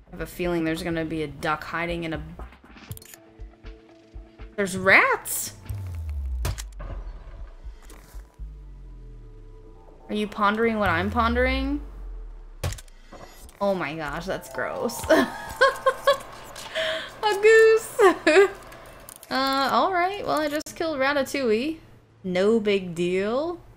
I have a feeling there's gonna be a duck hiding in a... There's rats! Are you pondering what I'm pondering? Oh my gosh, that's gross. A goose! Alright, well I just killed Ratatouille. No big deal.